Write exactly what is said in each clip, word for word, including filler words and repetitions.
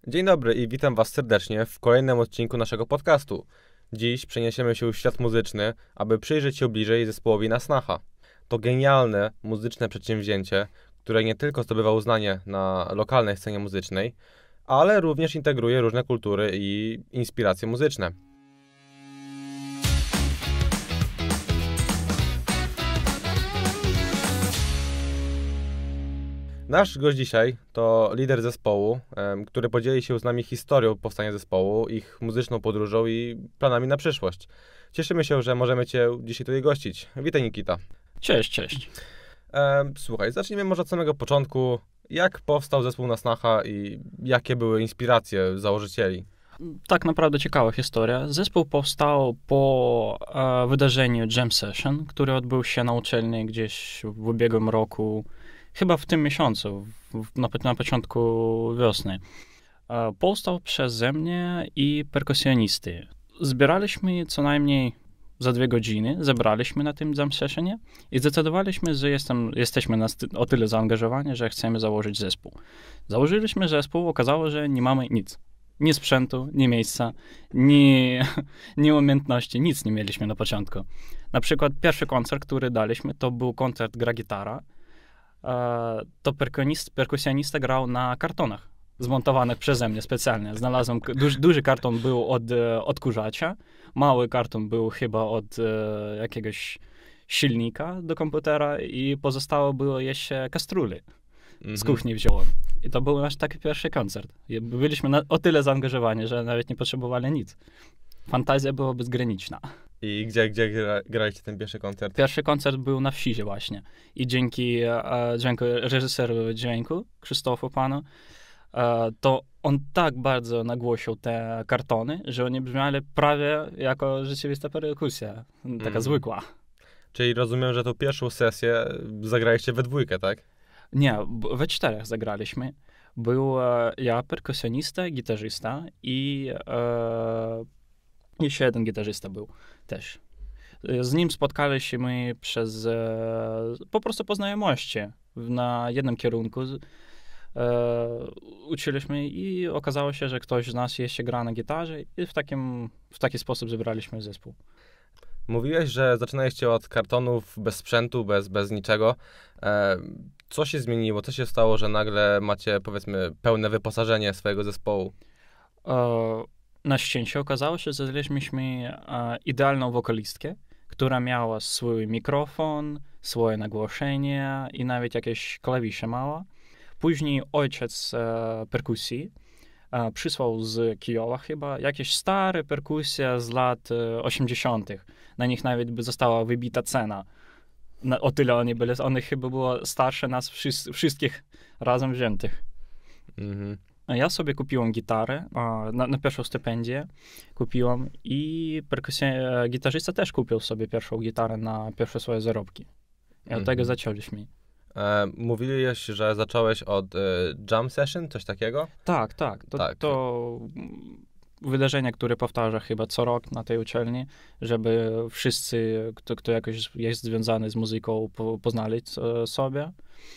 Dzień dobry i witam Was serdecznie w kolejnym odcinku naszego podcastu. Dziś przeniesiemy się w świat muzyczny, aby przyjrzeć się bliżej zespołowi Nasnacha. To genialne muzyczne przedsięwzięcie, które nie tylko zdobywa uznanie na lokalnej scenie muzycznej, ale również integruje różne kultury i inspiracje muzyczne. Nasz gość dzisiaj to lider zespołu, który podzieli się z nami historią powstania zespołu, ich muzyczną podróżą i planami na przyszłość. Cieszymy się, że możemy Cię dzisiaj tutaj gościć. Witaj, Nikita. Cześć, cześć. Słuchaj, zacznijmy może od samego początku. Jak powstał zespół Nasnacha i jakie były inspiracje założycieli? Tak naprawdę ciekawa historia. Zespół powstał po e, wydarzeniu Jam Session, który odbył się na uczelni gdzieś w ubiegłym roku, chyba w tym miesiącu, w, na, na początku wiosny. E, powstał przeze mnie i perkusjonisty. Zbieraliśmy co najmniej za dwie godziny, zebraliśmy na tym Jam Sessionie i zdecydowaliśmy, że jestem, jesteśmy na, o tyle zaangażowani, że chcemy założyć zespół. Założyliśmy zespół, okazało, że nie mamy nic. Ni sprzętu, ni miejsca, ni, ni umiejętności, nic nie mieliśmy na początku. Na przykład pierwszy koncert, który daliśmy, to był koncert gra gitara. E, to perkusjonista grał na kartonach zmontowanych przeze mnie specjalnie. Znalazłem, duży, duży karton był od e, odkurzacza, mały karton był chyba od e, jakiegoś silnika do komputera i pozostało było jeszcze kastruli. Z kuchni wziąłem. I to był nasz taki pierwszy koncert. I byliśmy na, o tyle zaangażowani, że nawet nie potrzebowali nic. Fantazja była bezgraniczna. I gdzie, gdzie gra, graliście ten pierwszy koncert? Pierwszy koncert był na Wsizie właśnie. I dzięki e, dźwięku, reżyserowi dźwięku, Krzysztofu Panu, e, to on tak bardzo nagłośnił te kartony, że oni brzmiali prawie jako rzeczywista perkusja. Taka mm. zwykła. Czyli rozumiem, że tą pierwszą sesję zagraliście we dwójkę, tak? Nie, we czterech zagraliśmy. Był e, ja, perkusjonista, gitarzysta i e, jeszcze jeden gitarzysta był też. Z nim spotkaliśmy przez e, po prostu po znajomości na jednym kierunku. E, uczyliśmy i okazało się, że ktoś z nas jeszcze gra na gitarze i w, takim, w taki sposób zebraliśmy zespół. Mówiłeś, że zaczynaliście od kartonów, bez sprzętu, bez, bez niczego. E, co się zmieniło? Co się stało, że nagle macie, powiedzmy, pełne wyposażenie swojego zespołu? E, na szczęście okazało się, że znaleźliśmy e, idealną wokalistkę, która miała swój mikrofon, swoje nagłoszenie i nawet jakieś klawisze małe. Później ojciec e, perkusji e, przysłał z Kijowa chyba jakieś stare perkusje z lat e, osiemdziesiątych. Na nich nawet by została wybita cena. Na, o tyle oni byli, one chyba było starsze nas wszys- wszystkich razem wziętych. Mm-hmm. Ja sobie kupiłem gitarę, a, na, na pierwszą stypendię kupiłem i perkusja, gitarzysta też kupił sobie pierwszą gitarę na pierwsze swoje zarobki. I od mm-hmm. tego zaczęliśmy. E, mówiłeś, że zacząłeś od e, Jam Session, coś takiego? Tak, tak. To, tak. to wydarzenie, które powtarza chyba co rok na tej uczelni, żeby wszyscy, kto, kto jakoś jest związany z muzyką, po, poznali sobie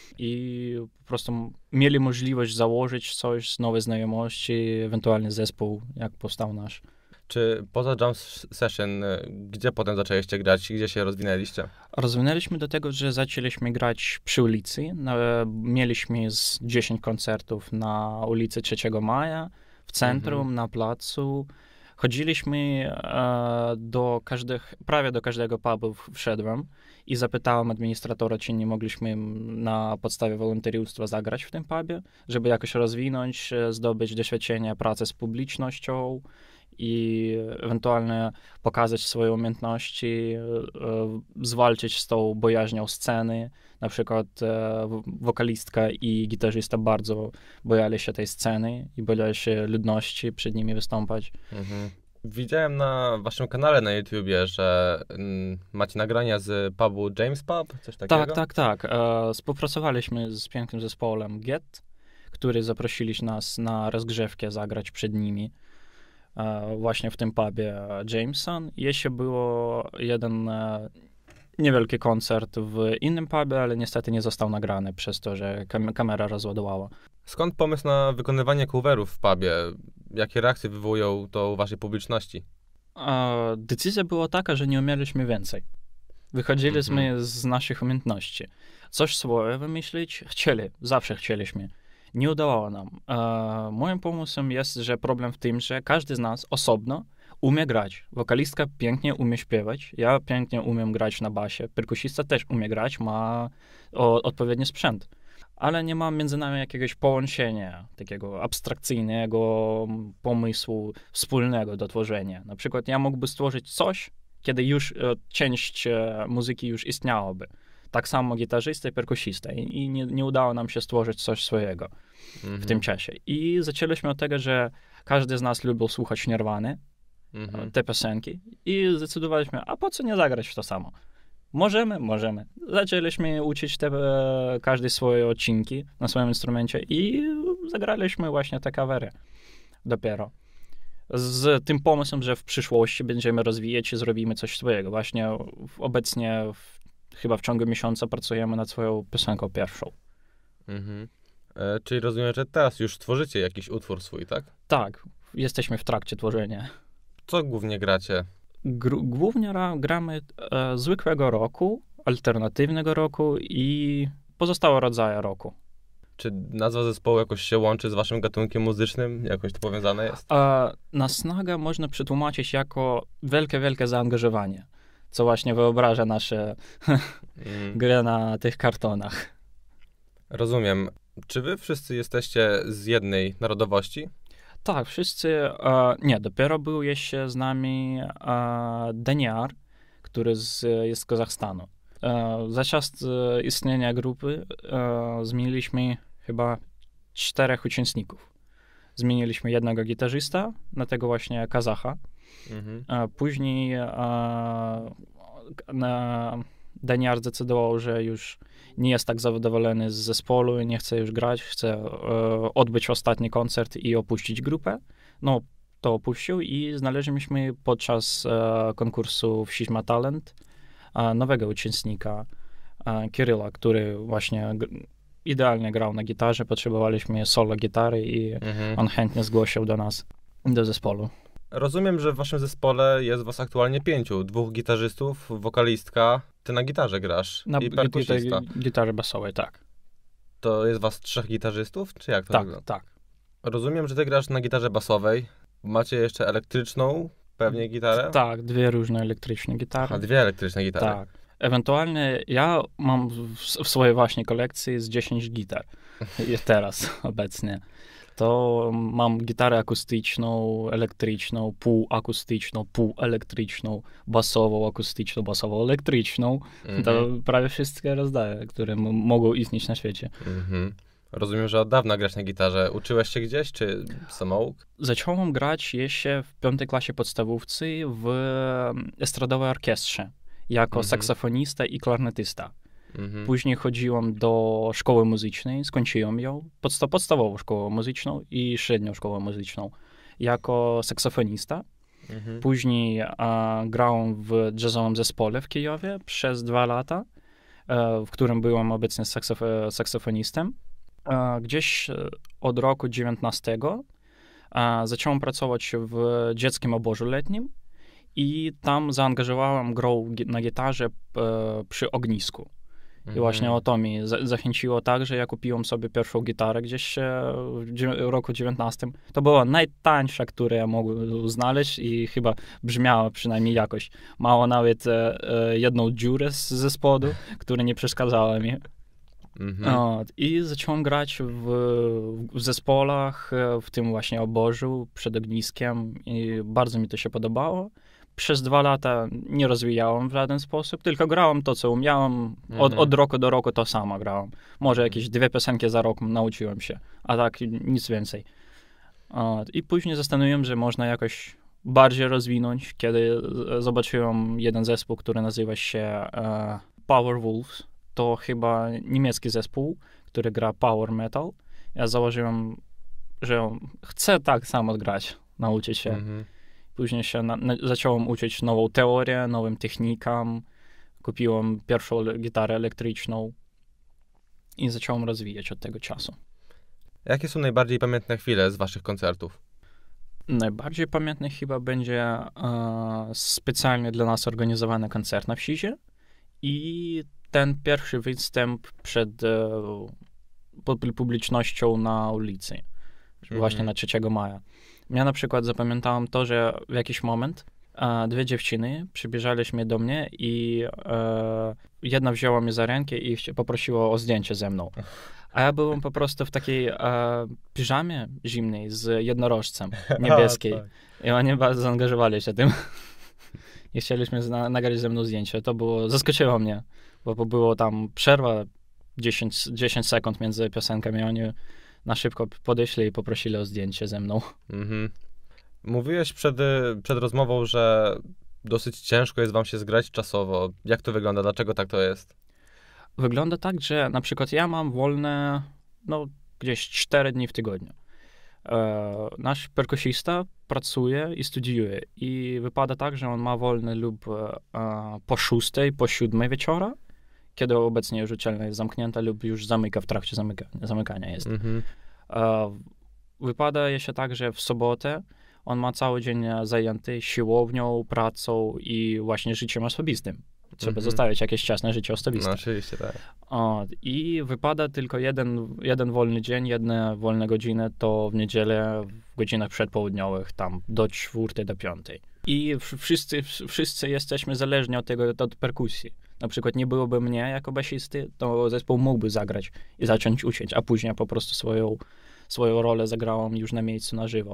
i po prostu mieli możliwość założyć coś, nowe znajomości, ewentualnie zespół, jak powstał nasz. Czy poza Jam Session, gdzie potem zaczęliście grać? Gdzie się rozwinęliście? Rozwinęliśmy do tego, że zaczęliśmy grać przy ulicy. Mieliśmy z dziesięć koncertów na ulicy trzeciego maja, w centrum, mhm. na placu. Chodziliśmy e, do każdych, prawie do każdego pubu wszedłem i zapytałem administratora, czy nie mogliśmy na podstawie wolontariuństwa zagrać w tym pubie, żeby jakoś rozwinąć, zdobyć doświadczenie pracy z publicznością i ewentualnie pokazać swoje umiejętności, e, zwalczyć z tą bojaźnią sceny. Na przykład e, wokalistka i gitarzysta bardzo bojali się tej sceny i bojali się ludności przed nimi wystąpać. Mhm. Widziałem na waszym kanale na YouTubie, że mm, macie nagrania z pubu James Pub, coś takiego? Tak, tak, tak. E, współpracowaliśmy z pięknym zespołem Get, który zaprosili nas na rozgrzewkę zagrać przed nimi. Właśnie w tym pubie Jameson. Jeszcze było jeden niewielki koncert w innym pubie, ale niestety nie został nagrany przez to, że kam- kamera rozładowała. Skąd pomysł na wykonywanie coverów w pubie? Jakie reakcje wywołują to u waszej publiczności? A decyzja była taka, że nie umieliśmy więcej. Wychodziliśmy mhm. z naszych umiejętności. Coś swoje wymyślić chcieli, zawsze chcieliśmy. Nie udało nam. E, moim pomysłem jest, że problem w tym, że każdy z nas osobno umie grać. Wokalistka pięknie umie śpiewać, ja pięknie umiem grać na basie, perkusista też umie grać, ma o, odpowiedni sprzęt. Ale nie ma między nami jakiegoś połączenia, takiego abstrakcyjnego pomysłu wspólnego do tworzenia. Na przykład ja mógłby stworzyć coś, kiedy już e, część e, muzyki już istniałaby. Tak samo gitarzysta i perkusista. I, i nie, nie udało nam się stworzyć coś swojego mhm. w tym czasie. I zaczęliśmy od tego, że każdy z nas lubił słuchać Nirwany, mhm. te piosenki. I zdecydowaliśmy, a po co nie zagrać w to samo? Możemy, możemy. Zaczęliśmy uczyć te, e, każdy swoje odcinki na swoim instrumencie i zagraliśmy właśnie te covery dopiero. Z tym pomysłem, że w przyszłości będziemy rozwijać i zrobimy coś swojego. Właśnie w, obecnie w, chyba w ciągu miesiąca pracujemy nad swoją piosenką pierwszą. Mhm. E, czyli rozumiem, że teraz już tworzycie jakiś utwór swój, tak? Tak, jesteśmy w trakcie tworzenia. Co głównie gracie? Gr- głównie ra- gramy e, zwykłego rocku, alternatywnego rocku i pozostałe rodzaje rocku. Czy nazwa zespołu jakoś się łączy z waszym gatunkiem muzycznym? Jakoś to powiązane jest? E, Nasnaga można przetłumaczyć jako wielkie, wielkie zaangażowanie, co właśnie wyobraża nasze mm. gry na tych kartonach. Rozumiem. Czy wy wszyscy jesteście z jednej narodowości? Tak, wszyscy, e, nie, dopiero był jeszcze z nami e, Daniar, który z, jest z Kazachstanu. E, za czas e, istnienia grupy e, zmieniliśmy chyba czterech uczestników. Zmieniliśmy jednego gitarzysta na tego właśnie Kazacha. Mhm. E, później e, na, Daniar zdecydował, że już nie jest tak zadowolony z zespołu i nie chce już grać, chce e, odbyć ostatni koncert i opuścić grupę. No, to opuścił i znaleźliśmy podczas e, konkursu w Sigma Talent e, nowego uczestnika, e, Kiryla, który właśnie g- idealnie grał na gitarze. Potrzebowaliśmy solo gitary i mhm. on chętnie zgłosił do nas, do zespołu. Rozumiem, że w waszym zespole jest was aktualnie pięciu. Dwóch gitarzystów, wokalistka. Ty na gitarze grasz na i perkusista. Gitarze, gitarze basowej, tak. To jest was trzech gitarzystów, czy jak to tak, wygląda? Tak, Rozumiem, że ty grasz na gitarze basowej. Macie jeszcze elektryczną, pewnie gitarę? Tak, dwie różne elektryczne gitary. A dwie elektryczne gitary. Tak. Ewentualnie ja mam w, w swojej właśnie kolekcji z dziesięć gitar. Jest teraz obecnie. To mam gitarę akustyczną, elektryczną, półakustyczną, półelektryczną, basową, akustyczną, basową, elektryczną. Mm-hmm. To prawie wszystkie rozdaję, które m- mogą istnieć na świecie. Mm-hmm. Rozumiem, że od dawna grasz na gitarze. Uczyłeś się gdzieś, czy samouk? Zacząłem grać jeszcze w piątej klasie podstawówce w estradowej orkiestrze, jako mm-hmm. saksofonista i klarnetysta. Mm-hmm. Później chodziłem do szkoły muzycznej, skończyłem ją, podsta- podstawową szkołę muzyczną i średnią szkołę muzyczną, jako saksofonista. Mm-hmm. Później a, grałem w jazzowym zespole w Kijowie przez dwa lata, a, w którym byłem obecnie saksof- saksofonistem. A, gdzieś od roku dziewiętnastego a, zacząłem pracować w dzieckim obozie letnim i tam zaangażowałem grę na gitarze p- przy ognisku. I właśnie o to mi za- zachęciło tak, że ja kupiłem sobie pierwszą gitarę gdzieś w dziew- roku dziewiętnastym. To była najtańsza, którą ja mogłem znaleźć i chyba brzmiała przynajmniej jakoś. Mało nawet e, e, jedną dziurę z, ze spodu, która nie przeszkadzała mi. Mhm. O, I zacząłem grać w, w zespołach, w tym właśnie obozu przed ogniskiem i bardzo mi to się podobało. Przez dwa lata nie rozwijałem w żaden sposób, tylko grałem to, co umiałem. Od, od roku do roku to samo grałem. Może jakieś dwie piosenki za rok nauczyłem się, a tak nic więcej. I później zastanowiłem, że można jakoś bardziej rozwinąć, kiedy zobaczyłem jeden zespół, który nazywa się Powerwolves. To chyba niemiecki zespół, który gra power metal. Ja założyłem, że chcę tak samo grać, nauczyć się. Mhm. Później się na, na, zacząłem uczyć nową teorię, nowym technikom. Kupiłem pierwszą le- gitarę elektryczną i zacząłem rozwijać od tego czasu. Jakie są najbardziej pamiętne chwile z waszych koncertów? Najbardziej pamiętny chyba będzie e, specjalnie dla nas organizowany koncert na wsizie i ten pierwszy występ przed e, publicznością na ulicy, mm-hmm. właśnie na trzeciego maja. Ja na przykład zapamiętałem to, że w jakiś moment e, dwie dziewczyny przybieżaliśmy do mnie i e, jedna wzięła mnie za rękę i poprosiła o zdjęcie ze mną. A ja byłem po prostu w takiej e, piżamie zimnej z jednorożcem niebieskiej. A, tak. I oni bardzo zaangażowali się tym. I chcieliśmy zna- nagrać ze mną zdjęcie. To było, zaskoczyło mnie, bo było tam przerwa dziesięć, dziesięć sekund między piosenkami. Oni na szybko podeszli i poprosili o zdjęcie ze mną. Mhm. Mówiłeś przed, przed rozmową, że dosyć ciężko jest wam się zgrać czasowo. Jak to wygląda? Dlaczego tak to jest? Wygląda tak, że na przykład ja mam wolne, no, gdzieś cztery dni w tygodniu. E, nasz perkusista pracuje i studiuje i wypada tak, że on ma wolne lub e, po szóstej, po siódmej wieczora, kiedy obecnie już uczelnia jest zamknięta lub już zamyka, w trakcie zamyka, zamykania jest. Mm-hmm. E, wypada się tak, że w sobotę on ma cały dzień zajęty siłownią, pracą i właśnie życiem osobistym. Trzeba mm-hmm. zostawić jakieś czas na życie osobiste. No oczywiście, tak. O, i wypada tylko jeden, jeden wolny dzień, jedne wolne godziny, to w niedzielę w godzinach przedpołudniowych, tam do czwartej, do piątej. I wszyscy, wszyscy jesteśmy zależni od tego, od perkusji. Na przykład nie byłoby mnie jako basisty, to zespół mógłby zagrać i zacząć uczyć, a później po prostu swoją, swoją rolę zagrałem już na miejscu na żywo.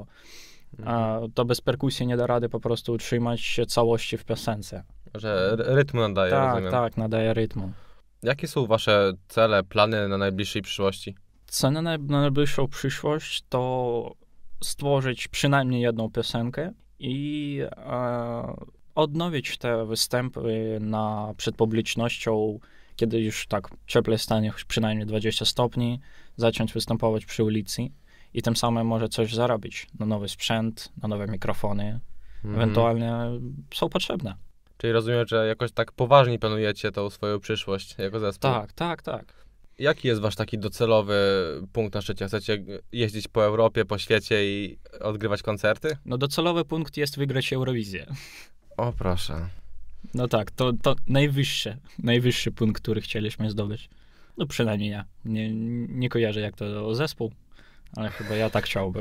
A to bez perkusji nie da rady po prostu utrzymać całości w piosence. Że rytmu nadaje, tak, rozumiem. Tak, nadaje rytmu. Jakie są wasze cele, plany na najbliższej przyszłości? Cele na, na najbliższą przyszłość to stworzyć przynajmniej jedną piosenkę i e, odnowić te występy na, przed publicznością, kiedy już tak cieplej stanie przynajmniej dwadzieścia stopni, zacząć występować przy ulicy i tym samym może coś zarobić na nowy sprzęt, na nowe mikrofony. Mm-hmm. Ewentualnie są potrzebne. Czyli rozumiem, że jakoś tak poważnie planujecie tą swoją przyszłość jako zespół. Tak, tak, tak. Jaki jest wasz taki docelowy punkt na szczycie? Chcecie jeździć po Europie, po świecie i odgrywać koncerty? No docelowy punkt jest wygrać Eurowizję. O, proszę. No tak, to, to najwyższy, najwyższy punkt, który chcieliśmy zdobyć. No przynajmniej ja. Nie, nie kojarzę jak to zespół, ale chyba ja tak chciałbym.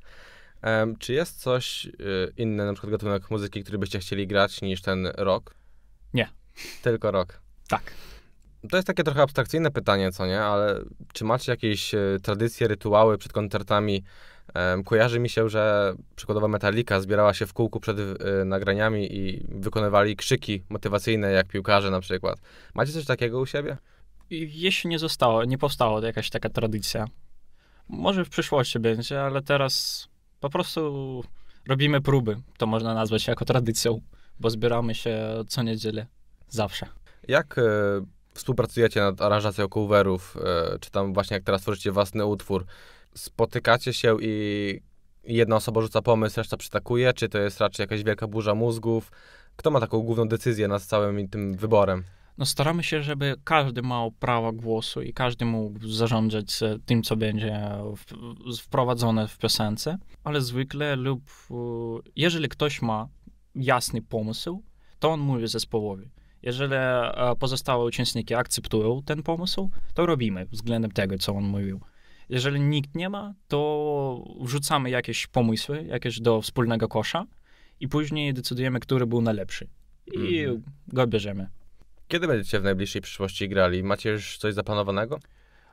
Um, czy jest coś y, inne, na przykład gatunek muzyki, który byście chcieli grać niż ten rock? Nie. Tylko rock? Tak. To jest takie trochę abstrakcyjne pytanie, co nie? Ale czy macie jakieś y, tradycje, rytuały przed koncertami? Um, kojarzy mi się, że przykładowo Metallica zbierała się w kółku przed y, nagraniami i wykonywali krzyki motywacyjne, jak piłkarze na przykład. Macie coś takiego u siebie? Jeśli nie zostało, nie powstała jakaś taka tradycja. Może w przyszłości będzie, ale teraz po prostu robimy próby. To można nazwać jako tradycją, bo zbieramy się co niedzielę. Zawsze. Jak y, współpracujecie nad aranżacją coverów? Y, czy tam właśnie jak teraz tworzycie własny utwór? Spotykacie się i jedna osoba rzuca pomysł, reszta przytakuje? Czy to jest raczej jakaś wielka burza mózgów? Kto ma taką główną decyzję nad całym tym wyborem? No staramy się, żeby każdy miał prawo głosu i każdy mógł zarządzać tym, co będzie wprowadzone w piosence, ale zwykle lub jeżeli ktoś ma jasny pomysł, to on mówi zespołowi. Jeżeli pozostałe uczestniki akceptują ten pomysł, to robimy względem tego, co on mówił. Jeżeli nikt nie ma, to wrzucamy jakieś pomysły, jakieś do wspólnego kosza i później decydujemy, który był najlepszy. I mm-hmm. go bierzemy. Kiedy będziecie w najbliższej przyszłości grali? Macie już coś zaplanowanego?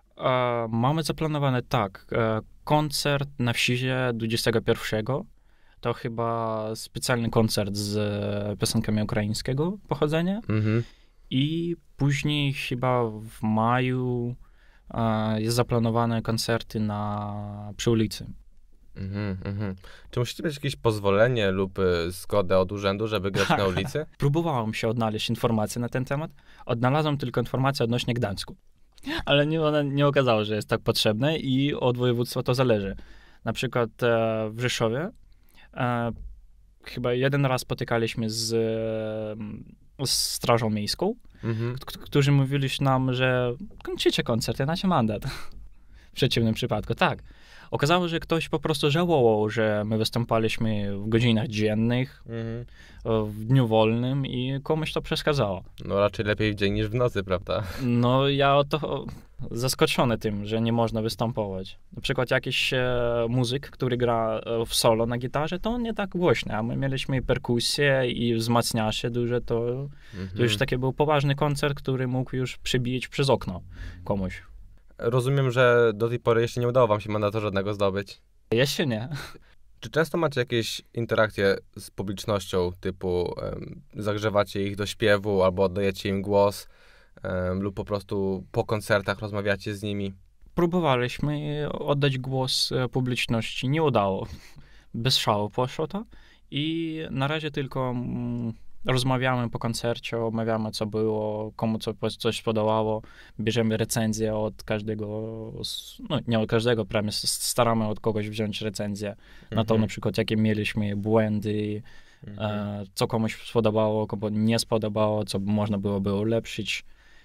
E, mamy zaplanowane, tak. E, koncert na wsizie dwudziestego pierwszego. To chyba specjalny koncert z e, piosenkami ukraińskiego pochodzenia. Mm-hmm. I później chyba w maju e, jest zaplanowane koncerty na, przy ulicy. Mm-hmm, mm-hmm. Czy musicie mieć jakieś pozwolenie lub y, zgodę od urzędu, żeby grać na ulicy? Próbowałem się odnaleźć informacje na ten temat. Odnalazłem tylko informacje odnośnie Gdańsku. Ale nie, one nie okazało, że jest tak potrzebne i od województwa to zależy. Na przykład e, w Rzeszowie e, chyba jeden raz spotykaliśmy z, z Strażą Miejską, mm-hmm. k- którzy mówili nam, że kończycie koncert, ja macie mandat. przeciwnym przypadku, tak. Okazało się, że ktoś po prostu żałował, że my występaliśmy w godzinach dziennych, Mhm. w dniu wolnym i komuś to przeszkadzało. No raczej lepiej w dzień niż w nocy, prawda? No ja o to zaskoczony tym, że nie można występować. Na przykład jakiś e, muzyk, który gra e, w solo na gitarze, to on nie tak głośny, a my mieliśmy perkusję i wzmacniacze duże, to, Mhm. to już taki był poważny koncert, który mógł już przybijać przez okno komuś. Rozumiem, że do tej pory jeszcze nie udało wam się mandatu żadnego zdobyć. Jeszcze nie. Czy często macie jakieś interakcje z publicznością, typu em, zagrzewacie ich do śpiewu, albo oddajecie im głos, em, lub po prostu po koncertach rozmawiacie z nimi? Próbowaliśmy oddać głos e, publiczności, nie udało. Bez szału poszło to i na razie tylko mm, rozmawiamy po koncercie, omawiamy co było, komu co, coś podobało, bierzemy recenzję od każdego, z- no nie od każdego, prawie s- staramy od kogoś wziąć recenzję na to Mhm. na przykład jakie mieliśmy błędy, Mhm. e, co komuś spodobało, komu nie spodobało, co można byłoby ulepszyć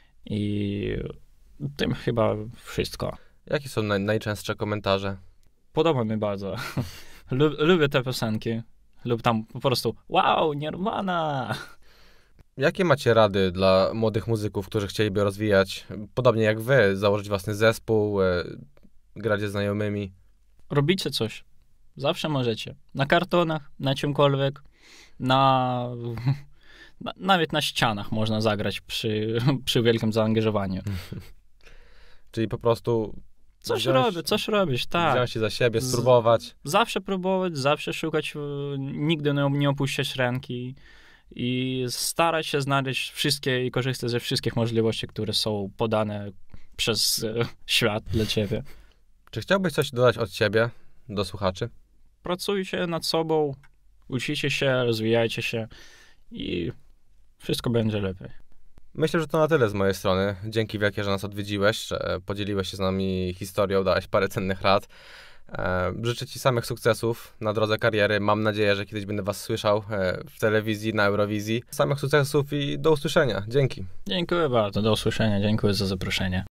i tym chyba wszystko. Jakie są naj, najczęstsze komentarze? Podoba mi bardzo. Lu- lubię te piosenki. Lub tam po prostu wow, Nirvana! Jakie macie rady dla młodych muzyków, którzy chcieliby rozwijać, podobnie jak wy, założyć własny zespół, e, grać ze znajomymi? Robicie coś. Zawsze możecie. Na kartonach, na czymkolwiek, na... na nawet na ścianach można zagrać przy, przy wielkim zaangażowaniu. Czyli po prostu Coś wziąć- robię, coś robisz, tak. wziąć się za siebie, Z- spróbować. Zawsze próbować, zawsze szukać, e, nigdy nie, nie opuszczać ręki i starać się znaleźć wszystkie i korzystać ze wszystkich możliwości, które są podane przez e, świat dla ciebie. Czy chciałbyś coś dodać od siebie do słuchaczy? Pracujcie nad sobą, uczycie się, rozwijajcie się i wszystko będzie lepiej. Myślę, że to na tyle z mojej strony. Dzięki wielkie, że nas odwiedziłeś, że podzieliłeś się z nami historią, dałeś parę cennych rad. E, życzę ci samych sukcesów na drodze kariery. Mam nadzieję, że kiedyś będę was słyszał e, w telewizji, na Eurowizji. Samych sukcesów i do usłyszenia. Dzięki. Dziękuję bardzo, do usłyszenia, dziękuję za zaproszenie.